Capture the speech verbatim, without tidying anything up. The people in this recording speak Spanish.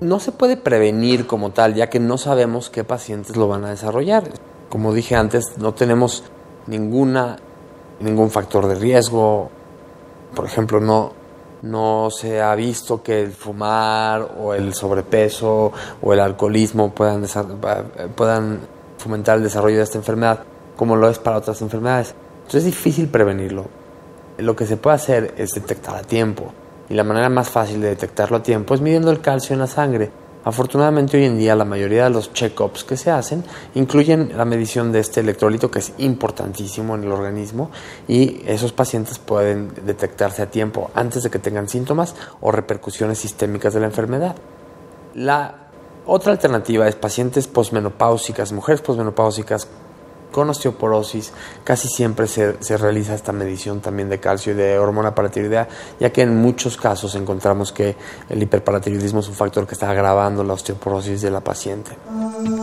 no se puede prevenir como tal, ya que no sabemos qué pacientes lo van a desarrollar. Como dije antes, no tenemos ninguna, ningún factor de riesgo. Por ejemplo, no, no se ha visto que el fumar o el sobrepeso o el alcoholismo puedan, puedan fomentar el desarrollo de esta enfermedad, como lo es para otras enfermedades. Entonces es difícil prevenirlo. Lo que se puede hacer es detectar a tiempo. Y la manera más fácil de detectarlo a tiempo es midiendo el calcio en la sangre. Afortunadamente hoy en día la mayoría de los check-ups que se hacen incluyen la medición de este electrolito, que es importantísimo en el organismo, y esos pacientes pueden detectarse a tiempo antes de que tengan síntomas o repercusiones sistémicas de la enfermedad. La otra alternativa es pacientes posmenopáusicas, mujeres posmenopáusicas con osteoporosis. Casi siempre se, se realiza esta medición también de calcio y de hormona paratiroidea, ya que en muchos casos encontramos que el hiperparatiroidismo es un factor que está agravando la osteoporosis de la paciente.